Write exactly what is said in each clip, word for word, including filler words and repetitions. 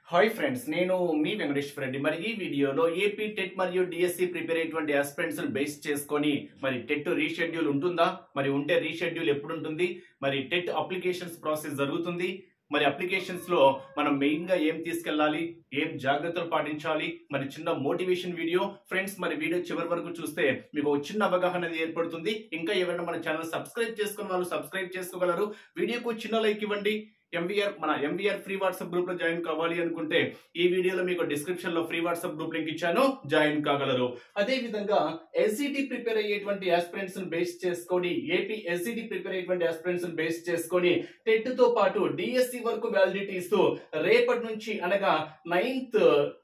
Hi friends, నేను మీ వెంకటేశ్వర రెడ్డి. మరి ఈ వీడియోలో ఏపీ టెట్ మరియు డిఎస్సి ప్రిపేర్ అయ్యేటువంటి ఆస్పిరెంట్స్ బేస్ చేసుకొని మరి టెట్ రీషెడ్యూల్ ఉంటుందా, మరి ఉంటే రీషెడ్యూల్ ఎప్పుడు ఉంటుంది, మరి టెట్ అప్లికేషన్స్ ప్రాసెస్ జరుగుతుంది, మరి అప్లికేషన్స్ లో మనం మెయిన్ గా ఏం తీసుకెళ్ళాలి, ఏం జాగ్రత్తలు పాటించాలి, మరి చిన్న మోటివేషన్ వీడియో ఫ్రెండ్స్. మరి వీడియో చివరి వరకు చూస్తే మీకు ఒక చిన్న అవగాహన అనేది ఏర్పడుతుంది. ఇంకా ఎవరైనా మన ఛానల్ సబ్స్క్రైబ్ చేసుకున్న వాళ్ళు సబ్స్క్రైబ్ చేసుకోగలరు. వీడియోకు చిన్న లైక్ ఇవ్వండి. ఎంవీఆర్ మన ఎంవీఆర్ ఫ్రీ వాట్సాప్ గ్రూప్ లో జాయిన్ కావాలి అనుకుంటే ఈ వీడియోలో మీకు డిస్క్రిప్షన్ లో ఫ్రీ వాట్సాప్ గ్రూప్ లింక్ ఇచ్చాను, జాయిన్ కాగలరు. అదే విధంగా ఎస్జిటి ప్రిపేర్ అయ్యేటువంటి ఆస్పిరెంట్స్ బేస్ చేసుకొని ఏపీ ఎస్జిటి ప్రిపేర్ అయ్యేటువంటి ఆస్పిరెంట్స్ బేస్ చేసుకొని టెట్ తో పాటు డిఎస్సి వరకు వ్యాలిడిటీ ఇస్తూ రేపటి నుంచి అనగా నైన్త్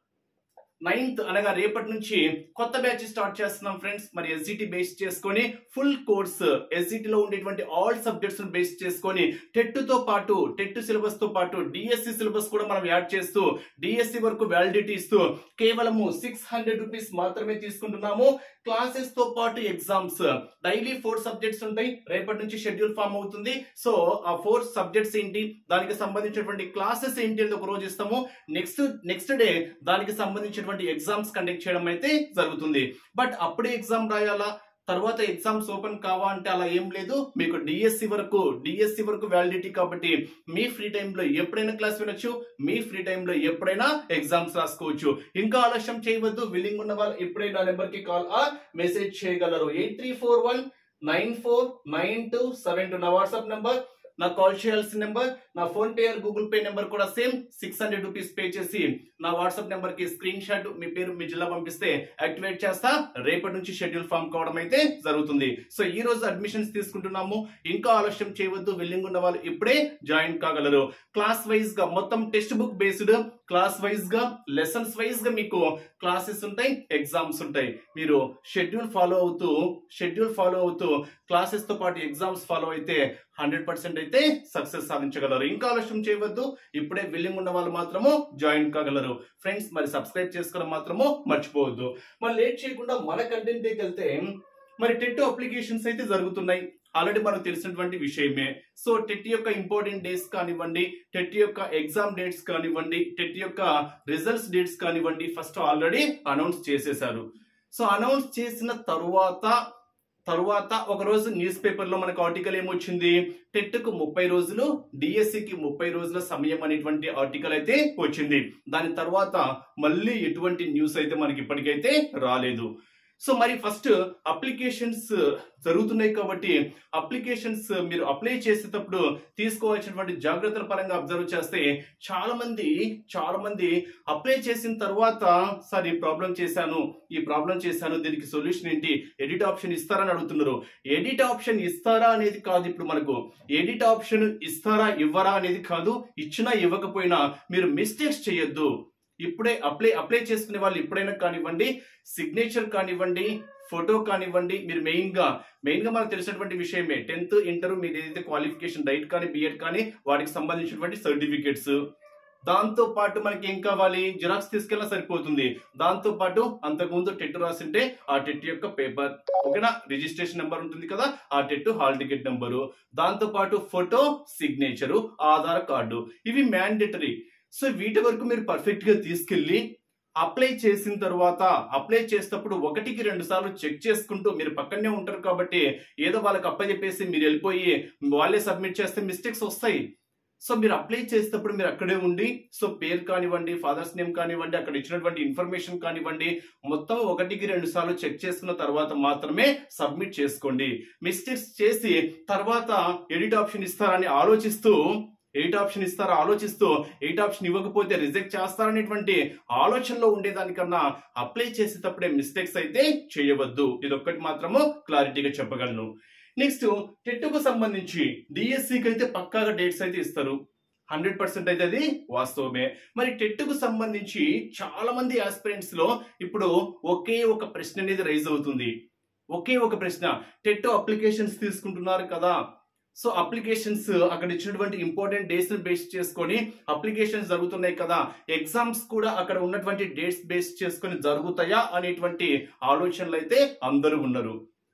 నైన్త్ అనగా రేపటి నుంచి కొత్త బ్యాచ్ స్టార్ట్ చేస్తున్నాం ఫ్రెండ్స్. మరి ఎస్జిటి బేస్ చేసుకొని ఫుల్ కోర్స్ ఎస్జిటి లో ఉండేటువంటి ఆల్ సబ్జెక్ట్స్ బేస్ చేసుకొని టెట్ తో పాటు టెట్ సిలబస్ తో పాటు డిఎస్సి సిలబస్ కూడా మనం యాడ్ చేస్తూ డిఎస్సి వరకు వ్యాలిడిటీ ఇస్తూ కేవలము సిక్స్ హండ్రెడ్ రూపీస్ మాత్రమే తీసుకుంటున్నాము. క్లాసెస్ తో పాటు ఎగ్జామ్స్ డైలీ ఫోర్ సబ్జెక్ట్స్ ఉంటాయి. రేపటి నుంచి షెడ్యూల్ ఫామ్ అవుతుంది. సో ఆ ఫోర్ సబ్జెక్ట్స్ ఏంటి, దానికి సంబంధించినటువంటి క్లాసెస్ ఏంటి అనేది ఒక రోజు ఇస్తాము. నెక్స్ట్ నెక్స్ట్ డే దానికి సంబంధించినటువంటి ఎగ్జామ్స్ కండక్ట్ చేయడం అయితే జరుగుతుంది. బట్ అప్పుడే ఎగ్జామ్ రాయాలా, తర్వాత ఎగ్జామ్స్ ఓపెన్ కావా అంటే అలా ఏం లేదు. మీకు డిఎస్సి వరకు డిఎస్సి వరకు వ్యాలిడిటీ కాబట్టి మీ ఫ్రీ టైంలో ఎప్పుడైనా క్లాస్ వినొచ్చు, మీ ఫ్రీ టైంలో ఎప్పుడైనా ఎగ్జామ్స్ రాసుకోవచ్చు. ఇంకా ఆలస్యం చేయవద్దు. విల్లింగ్ ఉన్న వాళ్ళు ఇప్పుడైనా నెంబర్ కి కాల్ ఆ మెసేజ్ చేయగలరు. Eight three four one nine four nine two seven two నా వాట్సాప్ నెంబర్. నా కాల్ చేయాల్సిన నెంబర్, నా PhonePe or Google Pay number కూడా same. Six hundred rupees pay చేసి నా వాట్సాప్ నెంబర్ కి స్క్రీన్ షాట్ మీ పేరు మీ జిల్లా పంపిస్తే యాక్టివేట్ చేస్తా. రేపటి నుంచి షెడ్యూల్ ఫామ్ కావడం అయితే జరుగుతుంది. సో ఈ రోజు అడ్మిషన్స్ తీసుకుంటున్నాము. ఇంకా ఆలస్యం చేయవద్దు. విల్లింగ్ ఉన్న వాళ్ళు ఇప్పుడే జాయిన్ కాగలరు. క్లాస్ వైజ్ గా మొత్తం textbook based class wise గా లెసన్స్ వైజ్ గా మీకు క్లాసెస్ ఉంటాయి, ఎగ్జామ్స్ ఉంటాయి. మీరు షెడ్యూల్ ఫాలో అవుతూ షెడ్యూల్ ఫాలో అవుతూ క్లాసెస్ తో పాటు ఎగ్జామ్స్ ఫాలో అయితే హండ్రెడ్ పర్సెంట్ అయితే సక్సెస్ సాధించగలరు. ఇంకా ఆలస్యం చేయవద్దు. ఇప్పుడే విల్లింగ్ ఉన్న వాళ్ళు మాత్రము జాయిన్ కాగలరు ఫ్రెండ్స్. మరి సబ్స్క్రైబ్ చేసుకోవడం మాత్రము మర్చిపోవద్దు. మరి లేట్ చేయకుండా మన కంటెంట్ వెళ్తే మరి టెట్ అప్లికేషన్స్ అయితే జరుగుతున్నాయి. ఆల్రెడీ మనకు తెలిసినటువంటి విషయమే. సో టెట్ యొక్క ఇంపార్టెంట్ డేట్స్ కానివ్వండి, టెట్ యొక్క ఎగ్జామ్ డేట్స్ కానివ్వండి, టెట్ యొక్క రిజల్ట్స్ డేట్స్ కానివ్వండి ఫస్ట్ ఆల్రెడీ అనౌన్స్ చేసేశారు. సో అనౌన్స్ చేసిన తరువాత తరువాత ఒక రోజు న్యూస్ పేపర్ లో మనకు ఆర్టికల్ ఏమొచ్చింది, టెట్ కు ముప్పై రోజులు డిఎస్సికి ముప్పై రోజుల సమయం అనేటువంటి ఆర్టికల్ అయితే వచ్చింది. దాని తర్వాత మళ్ళీ ఎటువంటి న్యూస్ అయితే మనకి ఇప్పటికైతే రాలేదు. సో మరి ఫస్ట్ అప్లికేషన్స్ జరుగుతున్నాయి కాబట్టి అప్లికేషన్స్ మీరు అప్లై చేసేటప్పుడు తీసుకోవాల్సినటువంటి జాగ్రత్తల పరంగా అబ్జర్వ్ చేస్తే చాలా మంది చాలా మంది అప్లై చేసిన తర్వాత సార్ ఈ ప్రాబ్లం చేశాను ఈ ప్రాబ్లం చేశాను దీనికి సొల్యూషన్ ఏంటి, ఎడిట్ ఆప్షన్ ఇస్తారని అడుగుతున్నారు. ఎడిట్ ఆప్షన్ ఇస్తారా అనేది కాదు. ఇప్పుడు మనకు ఎడిట్ ఆప్షన్ ఇస్తారా ఇవ్వరా అనేది కాదు. ఇచ్చినా ఇవ్వకపోయినా మీరు మిస్టేక్స్ చేయొద్దు. ఇప్పుడే అప్లై అప్లై చేసుకునే వాళ్ళు ఇప్పుడైనా కానివ్వండి, సిగ్నేచర్ కానివ్వండి, ఫోటో కానివ్వండి, మీరు మెయిన్ గా మెయిన్ గా మనకు తెలిసినటువంటి విషయమే టెన్త్ ఇంటర్ మీరు ఏదైతే క్వాలిఫికేషన్ డైట్ కానీ బిఎడ్ కానీ వాటికి సంబంధించినటువంటి సర్టిఫికేట్స్, దాంతో పాటు మనకి ఏం కావాలి, జిరాక్స్ తీసుకెళ్ళినా సరిపోతుంది. దాంతో పాటు అంతకుముందు టెట్ రాసింటే ఆ టెట్ యొక్క పేపర్, ఓకేనా, రిజిస్ట్రేషన్ నెంబర్ ఉంటుంది కదా, ఆ టెట్ హాల్ టికెట్ నెంబరు, దాంతో పాటు ఫోటో, సిగ్నేచరు, ఆధార్ కార్డు, ఇవి మ్యాండేటరీ. సో వీటి వరకు మీరు పర్ఫెక్ట్ గా తీసుకెళ్లి అప్లై చేసిన తర్వాత అప్లై చేసేటప్పుడు ఒకటికి రెండు సార్లు చెక్ చేసుకుంటూ, మీరు పక్కనే ఉంటారు కాబట్టి ఏదో వాళ్ళకి అప్లై చెప్పేసి మీరు వెళ్ళిపోయి వాళ్ళే సబ్మిట్ చేస్తే మిస్టేక్స్ వస్తాయి. సో మీరు అప్లై చేసేటప్పుడు మీరు అక్కడే ఉండి సో పేరు కానివ్వండి, ఫాదర్స్ నేమ్ కానివ్వండి, అక్కడ ఇచ్చినటువంటి ఇన్ఫర్మేషన్ కానివ్వండి, మొత్తం ఒకటికి రెండు సార్లు చెక్ చేసుకున్న తర్వాత మాత్రమే సబ్మిట్ చేసుకోండి. మిస్టేక్స్ చేసి తర్వాత ఎడిట్ ఆప్షన్ ఇస్తారని ఆలోచిస్తూ ఎయిట్ ఆప్షన్ ఇస్తారా ఆలోచిస్తూ ఎయిట్ ఆప్షన్ ఇవ్వకపోతే రిజెక్ట్ చేస్తారనేటువంటి ఆలోచనలో ఉండేదానికన్నా అప్లై చేసేటప్పుడే మిస్టేక్స్ అయితే చేయవద్దు. ఇది ఒక్కటి మాత్రము క్లారిటీగా చెప్పగలను. నెక్స్ట్ టెట్ కు సంబంధించి డిఎస్సికి అయితే పక్కాగా డేట్స్ అయితే ఇస్తారు. హండ్రెడ్ పర్సెంట్ అయితే అది వాస్తవమే. మరి టెట్ కు సంబంధించి చాలా మంది ఆస్పిరెంట్స్ లో ఇప్పుడు ఒకే ఒక ప్రశ్న అనేది రైజ్ అవుతుంది. ఒకే ఒక ప్రశ్న, టెట్ అప్లికేషన్స్ తీసుకుంటున్నారు కదా, సో అప్లికేషన్స్ అక్కడ ఇచ్చినటువంటి ఇంపార్టెంట్ డేట్స్ బేస్ చేసుకొని అప్లికేషన్స్ జరుగుతున్నాయి కదా, ఎగ్జామ్స్ కూడా అక్కడ ఉన్నటువంటి డేట్స్ బేస్ చేసుకొని జరుగుతాయా అనేటువంటి ఆలోచనలు అయితే అందరూ ఉన్నారు.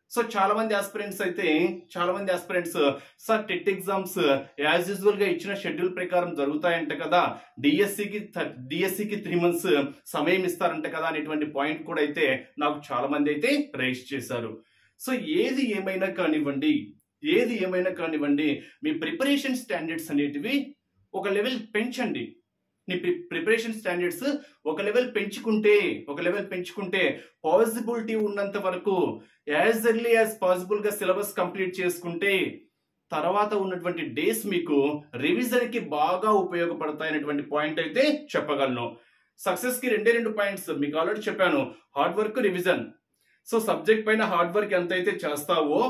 సో చాలా మంది ఆస్పిరెంట్స్ అయితే చాలా మంది aspirants sir TET exams as usual గా ఇచ్చిన షెడ్యూల్ ప్రకారం జరుగుతాయంట కదా, డిఎస్సికి డిఎస్సికి త్రీ మంత్స్ సమయం ఇస్తారంట కదా అనేటువంటి పాయింట్ కూడా అయితే నాకు చాలా మంది అయితే రైజ్ చేశారు. సో ఏది ఏమైనా కానివ్వండి ఏది ఏమైనా కానివ్వండి మీ ప్రిపరేషన్ స్టాండర్డ్స్ అనేటివి ఒక లెవెల్ పెంచండి. నీ ప్రిపరేషన్ స్టాండర్డ్స్ ఒక లెవెల్ పెంచుకుంటే ఒక లెవెల్ పెంచుకుంటే పాసిబిలిటీ ఉన్నంత వరకు యాజ్ ఎర్లీ యాజ్ పాసిబుల్ గా సిలబస్ కంప్లీట్ చేసుకుంటే తర్వాత ఉన్నటువంటి డేస్ మీకు రివిజన్ కి బాగా ఉపయోగపడతాయనేటువంటి పాయింట్ అయితే చెప్పగలను. సక్సెస్ కి రెండే రెండు పాయింట్స్ మీకు ఆల్రెడీ చెప్పాను, hard work, revision. So subject పైన హార్డ్ వర్క్ ఎంతైతే చేస్తావో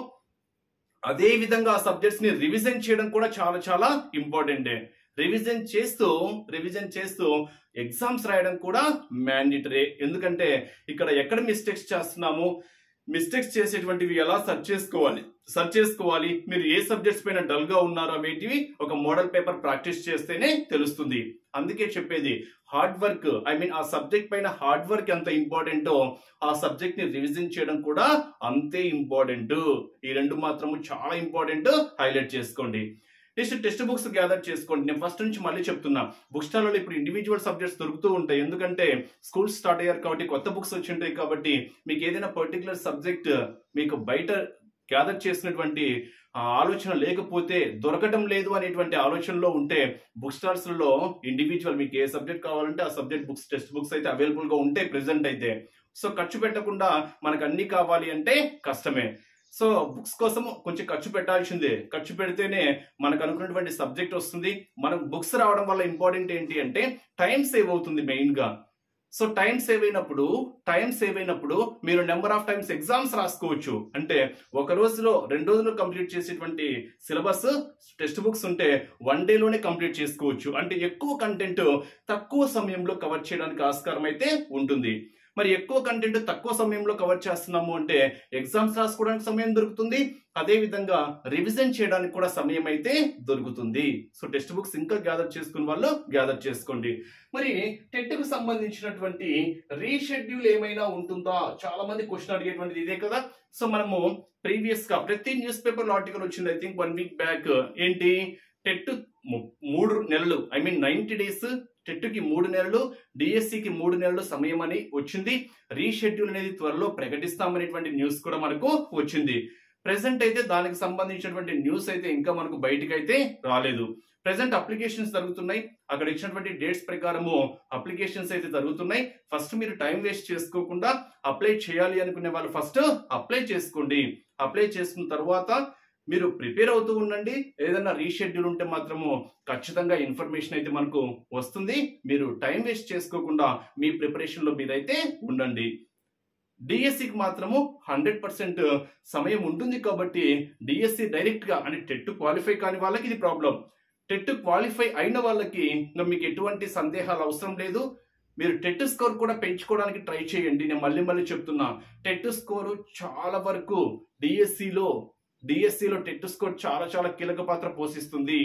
అదే విధంగా ఆ సబ్జెక్ట్స్ ని రివిజన్ చేయడం కూడా చాలా చాలా ఇంపార్టెంటే. రివిజన్ చేస్తూ రివిజన్ చేస్తూ ఎగ్జామ్స్ రాయడం కూడా మ్యాండేటరీ. ఎందుకంటే ఇక్కడ ఎక్కడ మిస్టేక్స్ చేస్తున్నాము, మిస్టేక్స్ చేసేటువంటివి ఎలా సర్చ్ చేసుకోవాలి సర్చ్ చేసుకోవాలి మీరు ఏ సబ్జెక్ట్స్ పైన డల్ గా ఉన్నారో అనేటివి ఒక మోడల్ పేపర్ ప్రాక్టీస్ చేస్తేనే తెలుస్తుంది. అందుకే చెప్పేది హార్డ్ వర్క్, ఐ మీన్ ఆ సబ్జెక్ట్ పైన హార్డ్ వర్క్ ఎంత ఇంపార్టెంటో ఆ సబ్జెక్ట్ ని రివిజన్ చేయడం కూడా అంతే ఇంపార్టెంట్. ఈ రెండు మాత్రము చాలా ఇంపార్టెంట్, హైలైట్ చేసుకోండి. నెక్స్ట్ టెక్స్ట్ బుక్స్ గ్యాదర్ చేసుకోండి. నేను ఫస్ట్ నుంచి మళ్ళీ చెప్తున్నా, బుక్ స్టాల్లో ఇప్పుడు ఇండివిజువల్ సబ్జెక్ట్స్ దొరుకుతూ ఉంటాయి. ఎందుకంటే స్కూల్ స్టార్ట్ అయ్యారు కాబట్టి కొత్త బుక్స్ వచ్చి ఉంటాయి. కాబట్టి మీకు ఏదైనా పర్టికులర్ సబ్జెక్ట్ మీకు బయట గ్యాదర్ చేసినటువంటి ఆలోచన లేకపోతే, దొరకటం లేదు అనేటువంటి ఆలోచనలో ఉంటే బుక్ స్టాల్స్ లో ఇండివిజువల్ మీకు ఏ సబ్జెక్ట్ కావాలంటే ఆ సబ్జెక్ట్ బుక్స్ టెక్స్ట్ బుక్స్ అయితే అవైలబుల్ గా ఉంటాయి ప్రెసెంట్ అయితే. సో ఖర్చు పెట్టకుండా మనకు అన్ని కావాలి అంటే కష్టమే. సో బుక్స్ కోసం కొంచెం ఖర్చు పెట్టాల్సిందే. ఖర్చు పెడితేనే మనకు అనుకున్నటువంటి సబ్జెక్ట్ వస్తుంది. మనకు బుక్స్ రావడం వల్ల ఇంపార్టెంట్ ఏంటి అంటే టైం సేవ్ అవుతుంది మెయిన్ గా. సో టైం సేవ్ అయినప్పుడు టైం సేవ్ అయినప్పుడు మీరు నెంబర్ ఆఫ్ టైమ్స్ ఎగ్జామ్స్ రాసుకోవచ్చు. అంటే ఒక రోజులో రెండు రోజులు కంప్లీట్ చేసేటువంటి సిలబస్ టెక్స్ట్ బుక్స్ ఉంటే వన్ డేలోనే కంప్లీట్ చేసుకోవచ్చు. అంటే ఎక్కువ కంటెంట్ తక్కువ సమయంలో కవర్ చేయడానికి ఆస్కారం అయితే ఉంటుంది. మరి ఎక్కువ కంటెంట్ తక్కువ సమయంలో కవర్ చేస్తున్నాము అంటే ఎగ్జామ్స్ రాసుకోవడానికి సమయం దొరుకుతుంది, అదే విధంగా రివిజన్ చేయడానికి కూడా సమయం అయితే దొరుకుతుంది. సో టెక్స్ట్ బుక్స్ ఇంకా గ్యాదర్ చేసుకునే వాళ్ళు గ్యాదర్ చేసుకోండి. మరి టెట్ కు సంబంధించినటువంటి రీషెడ్యూల్ ఏమైనా ఉంటుందా, చాలా మంది క్వశ్చన్ అడిగేటువంటిది ఇదే కదా. సో మనము ప్రీవియస్ గా ప్రతి న్యూస్ పేపర్ ఆర్టికల్ వచ్చింది, I think one week back. ఏంటి టెట్ మూడు నెలలు ఐ మీన్ నైన్టీ డేస్ టెట్కి మూడు నెలలు, డిఎస్సికి మూడు నెలలు సమయం అని వచ్చింది. రీషెడ్యూల్ అనేది త్వరలో ప్రకటిస్తామనేటువంటి న్యూస్ కూడా మనకు వచ్చింది. ప్రెసెంట్ అయితే దానికి సంబంధించినటువంటి న్యూస్ అయితే ఇంకా మనకు బయటకు అయితే రాలేదు. ప్రెసెంట్ అప్లికేషన్స్ జరుగుతున్నాయి. అక్కడ ఇచ్చినటువంటి డేట్స్ ప్రకారము అప్లికేషన్స్ అయితే జరుగుతున్నాయి. ఫస్ట్ మీరు టైం వేస్ట్ చేసుకోకుండా అప్లై చేయాలి అనుకునే వాళ్ళు ఫస్ట్ అప్లై చేసుకోండి. అప్లై చేసుకున్న తర్వాత మీరు ప్రిపేర్ అవుతూ ఉండండి. ఏదైనా రీషెడ్యూల్ ఉంటే మాత్రము ఖచ్చితంగా ఇన్ఫర్మేషన్ అయితే మనకు వస్తుంది. మీరు టైం వేస్ట్ చేసుకోకుండా మీ ప్రిపరేషన్ లో మీరైతే ఉండండి. డిఎస్సికి మాత్రము హండ్రెడ్ పర్సెంట్ సమయం ఉంటుంది కాబట్టి డిఎస్సి డైరెక్ట్ గా అంటే టెట్ క్వాలిఫై కాని వాళ్ళకి ఇది ప్రాబ్లం. టెట్ క్వాలిఫై అయిన వాళ్ళకి ఇంకా మీకు ఎటువంటి సందేహాలు అవసరం లేదు. మీరు టెట్ స్కోర్ కూడా పెంచుకోవడానికి ట్రై చేయండి. నేను మళ్ళీ మళ్ళీ చెప్తున్నా, టెట్ స్కోరు చాలా వరకు డిఎస్సిలో డిఎస్సిలో టెట్ స్కోర్ చాలా చాలా కీలక పాత్ర పోషిస్తుంది.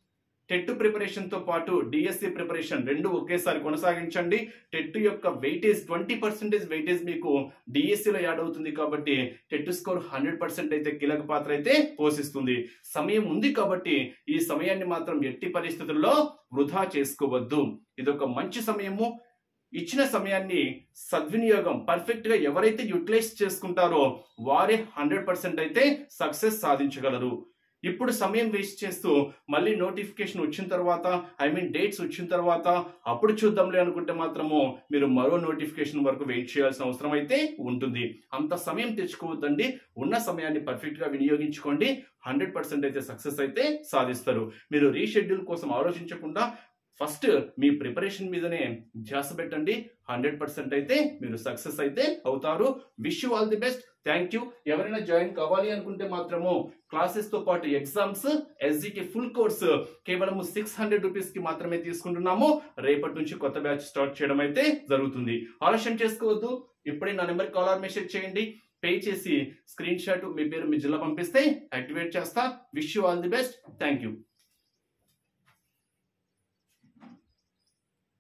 టెట్ ప్రిపరేషన్ తో పాటు డిఎస్సి ప్రిపరేషన్ రెండు ఒకేసారి కొనసాగించండి. టెట్ యొక్క వెయిటేజ్ ట్వంటీ పర్సెంటేజ్ వెయిటేజ్ మీకు డిఎస్సిలో యాడ్ అవుతుంది కాబట్టి టెట్ స్కోర్ హండ్రెడ్ పర్సెంట్ అయితే కీలక పాత్ర అయితే పోషిస్తుంది. సమయం ఉంది కాబట్టి ఈ సమయాన్ని మాత్రం ఎట్టి పరిస్థితుల్లో వృధా చేసుకోవద్దు. ఇదొక మంచి సమయము. ఇచ్చిన సమయాన్ని సద్వినియోగం పర్ఫెక్ట్ గా ఎవరైతే యూటిలైజ్ చేసుకుంటారో వారే హండ్రెడ్ పర్సెంట్ అయితే సక్సెస్ సాధించగలరు. ఇప్పుడు సమయం వేస్ట్ చేస్తూ మళ్ళీ నోటిఫికేషన్ వచ్చిన తర్వాత ఐ మీన్ డేట్స్ వచ్చిన తర్వాత అప్పుడు చూద్దాంలే అనుకుంటే మాత్రము మీరు మరో నోటిఫికేషన్ వరకు వెయిట్ చేయాల్సిన అవసరం అయితే ఉంటుంది. అంత సమయం తెచ్చుకోవద్దండి. ఉన్న సమయాన్ని పర్ఫెక్ట్ గా వినియోగించుకోండి. హండ్రెడ్ పర్సెంట్ అయితే సక్సెస్ అయితే సాధిస్తారు. మీరు రీషెడ్యూల్ కోసం ఆలోచించకుండా ఫస్ట్ మీ ప్రిపరేషన్ మీదనే ధ్యాస పెట్టండి. హండ్రెడ్ పర్సెంట్ అయితే మీరు సక్సెస్ అయితే అవుతారు. Wish you all the best. Thank you. ఎవరైనా జాయిన్ కావాలి అనుకుంటే మాత్రము క్లాసెస్ తో పాటు ఎగ్జామ్స్ ఎస్జిటి ఫుల్ కోర్స్ కేవలం సిక్స్ హండ్రెడ్ రూపీస్ కి మాత్రమే తీసుకుంటున్నాము. రేపటి నుంచి కొత్త బ్యాచ్ స్టార్ట్ చేయడం అయితే జరుగుతుంది. ఆలస్యం చేసుకోవద్దు. ఇప్పుడే నా నెంబర్ కాల్ ఆర్ మెసేజ్ చేయండి. పే చేసి స్క్రీన్ షాట్ మీ పేరు మీ జిల్లా పంపిస్తే యాక్టివేట్ చేస్తా. Wish you all the best. Thank you.